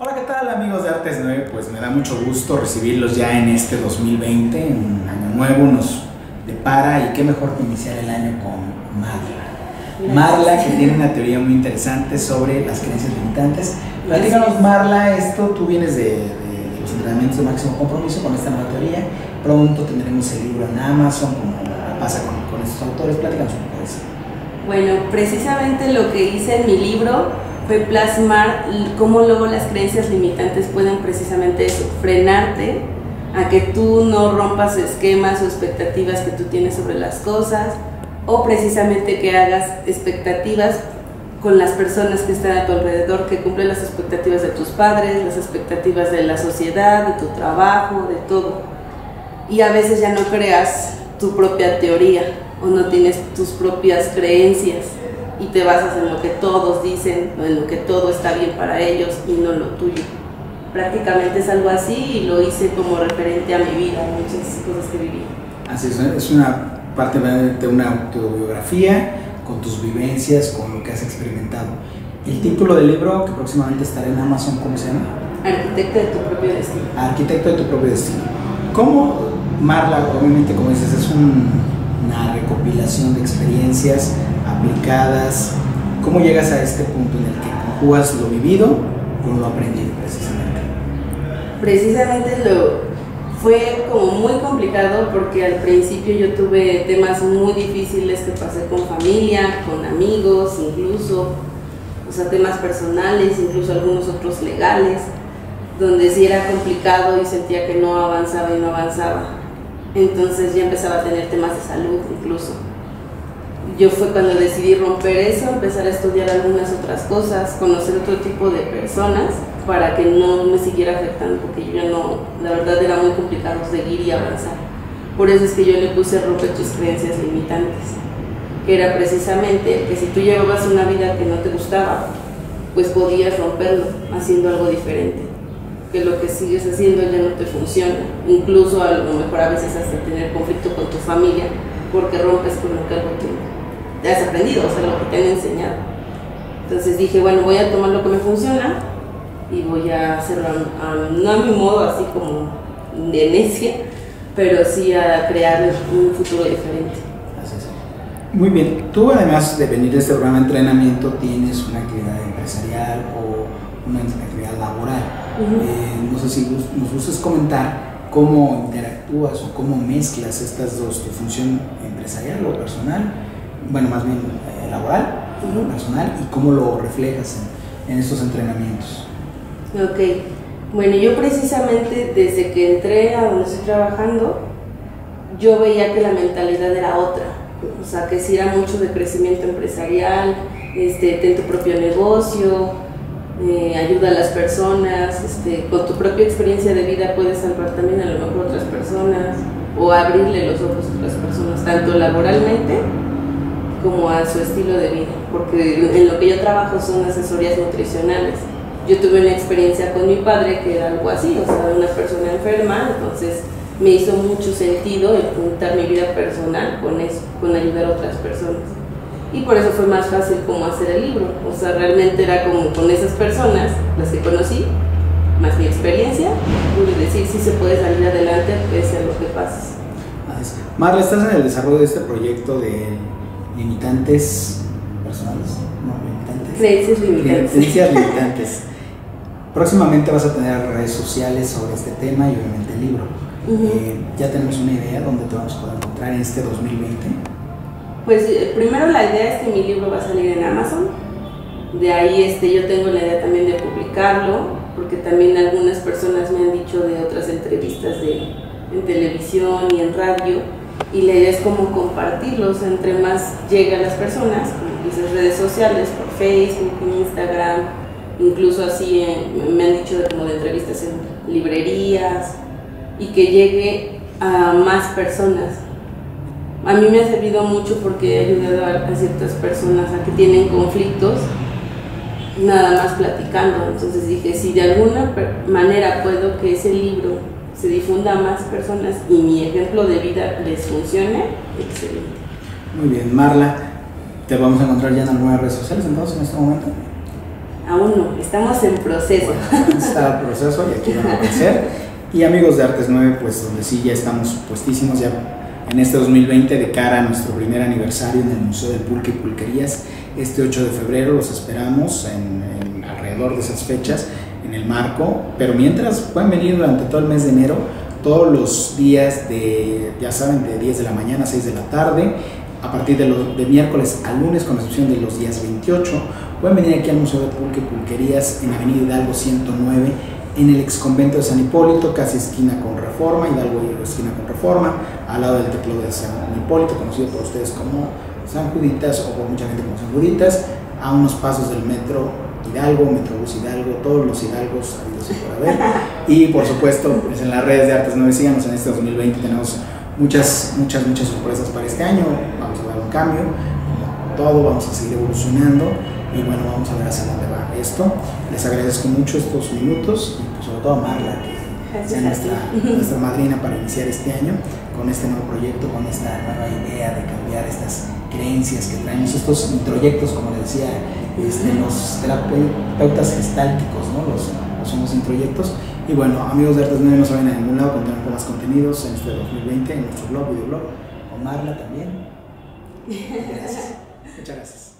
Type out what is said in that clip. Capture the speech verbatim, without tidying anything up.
Hola, ¿qué tal amigos de Artes nueve? Pues me da mucho gusto recibirlos ya en este dos mil veinte, un año nuevo nos depara y qué mejor que iniciar el año con Marla. Marla, que tiene una teoría muy interesante sobre las creencias limitantes. Platícanos, Marla, esto tú vienes de, de, de los entrenamientos de máximo compromiso con esta nueva teoría. Pronto tendremos el libro en Amazon, como pasa con, con estos autores. Platícanos un poco de eso. Bueno, precisamente lo que hice en mi libro fue plasmar cómo luego las creencias limitantes pueden precisamente eso, frenarte a que tú no rompas esquemas o expectativas que tú tienes sobre las cosas, o precisamente que hagas expectativas con las personas que están a tu alrededor, que cumplen las expectativas de tus padres, las expectativas de la sociedad, de tu trabajo, de todo. Y a veces ya no creas tu propia teoría o no tienes tus propias creencias y te basas en lo que todos dicen o en lo que todo está bien para ellos y no lo tuyo. Prácticamente es algo así y lo hice como referente a mi vida, a muchas cosas que viví. Así es, es una parte de una autobiografía con tus vivencias, con lo que has experimentado. El título del libro, que próximamente estará en Amazon, ¿cómo se llama? Arquitecto de tu propio destino. Arquitecto de tu propio destino. ¿Cómo, Marla, obviamente como dices, es un, una recopilación de experiencias aplicadas? ¿Cómo llegas a este punto en el que conjugas lo vivido con lo aprendido precisamente? Precisamente lo fue como muy complicado porque al principio yo tuve temas muy difíciles que pasé con familia, con amigos incluso, o sea, temas personales, incluso algunos otros legales, donde sí era complicado y sentía que no avanzaba y no avanzaba. Entonces ya empezaba a tener temas de salud incluso. Yo fue cuando decidí romper eso, empezar a estudiar algunas otras cosas, conocer otro tipo de personas para que no me siguiera afectando, porque yo ya no, la verdad era muy complicado seguir y avanzar. Por eso es que yo le puse romper tus creencias limitantes, que era precisamente que si tú llevabas una vida que no te gustaba, pues podías romperlo haciendo algo diferente, que lo que sigues haciendo ya no te funciona, incluso a lo mejor a veces hasta tener conflicto con tu familia, porque rompes con lo que algo te has aprendido, o sea, lo que te han enseñado. Entonces dije, bueno, voy a tomar lo que me funciona y voy a hacerlo, a, no a mi modo, así como de necia, pero sí a crear un futuro diferente. Así es. Muy bien, tú además de venir de este programa de entrenamiento tienes una actividad empresarial o una actividad laboral. Uh-huh. eh, no sé si nos gustes comentar cómo interactúas o cómo mezclas estas dos, tu función empresarial o personal, bueno, más bien eh, laboral, uh-huh, personal, y cómo lo reflejas en, en estos entrenamientos. Ok, bueno, yo precisamente desde que entré a donde estoy trabajando, yo veía que la mentalidad era otra, o sea, que sí era mucho de crecimiento empresarial, este, ten tu propio negocio, eh, ayuda a las personas, este, con tu propia experiencia de vida puedes salvar también a lo mejor otras personas o abrirle los ojos a otras personas, tanto laboralmente como a su estilo de vida, porque en lo que yo trabajo son asesorías nutricionales. Yo tuve una experiencia con mi padre que era algo así, o sea, una persona enferma, entonces me hizo mucho sentido el juntar mi vida personal con eso, con ayudar a otras personas. Y por eso fue más fácil como hacer el libro, o sea, realmente era como con esas personas, las que conocí, más mi experiencia, pude decir si se puede salir adelante pese a lo que pases. Marla, estás en el desarrollo de este proyecto de limitantes personales, no, limitantes. Creencias limitantes. Creencias limitantes. Próximamente vas a tener redes sociales sobre este tema y obviamente el libro. Uh-huh. eh, ¿Ya tenemos una idea dónde te vamos a poder encontrar en este dos mil veinte? Pues eh, primero la idea es que mi libro va a salir en Amazon. De ahí este, yo tengo la idea también de publicarlo, porque también algunas personas me han dicho de otras entrevistas de, en televisión y en radio, y la idea es como compartirlos, entre más llega a las personas, como dices, redes sociales, por Facebook, Instagram, incluso así en, me han dicho de, como de entrevistas en librerías, y que llegue a más personas. A mí me ha servido mucho porque he ayudado a, a ciertas personas a que tienen conflictos, nada más platicando. Entonces dije, si de alguna manera puedo que ese libro se difunda a más personas y mi ejemplo de vida les funcione, excelente. Muy bien, Marla, ¿te vamos a encontrar ya en algunas redes sociales entonces en este momento? Aún no, estamos en proceso. Bueno, está el proceso y aquí van a aparecer. Y amigos de Artes nueve, pues donde sí ya estamos puestísimos ya en este dos mil veinte de cara a nuestro primer aniversario en el Museo del Pulque y Pulquerías. Este ocho de febrero los esperamos en, en alrededor de esas fechas en el marco, pero mientras pueden venir durante todo el mes de enero, todos los días de, ya saben, de diez de la mañana a seis de la tarde, a partir de, los, de miércoles a lunes, con excepción de los días veintiocho, pueden venir aquí al Museo de Pulque y Pulquerías en Avenida Hidalgo ciento nueve, en el exconvento de San Hipólito, casi esquina con Reforma, Hidalgo esquina con Reforma, al lado del templo de San Hipólito, conocido por ustedes como San Juditas o por mucha gente como San Juditas, a unos pasos del metro Hidalgo, Metrobús Hidalgo, todos los Hidalgos habidos y por haber. Y por supuesto, pues en las redes de Artes nueve, síganos en este dos mil veinte, tenemos muchas, muchas, muchas sorpresas para este año, vamos a dar un cambio, como todo, vamos a seguir evolucionando y bueno, vamos a ver hacia dónde va esto. Les agradezco mucho estos minutos y pues, sobre todo a Marla, que sea nuestra, nuestra madrina para iniciar este año con este nuevo proyecto, con esta nueva idea de cambiar estas creencias que traemos, estos introyectos, como les decía, este, los terapeutas gestálticos, ¿no? los, los somos introyectos. Y bueno, amigos de Artes nueve, no se vayan a ningún lado, continuar con más contenidos en este dos mil veinte, en nuestro blog, videoblog, con Marla también. Gracias. Muchas gracias.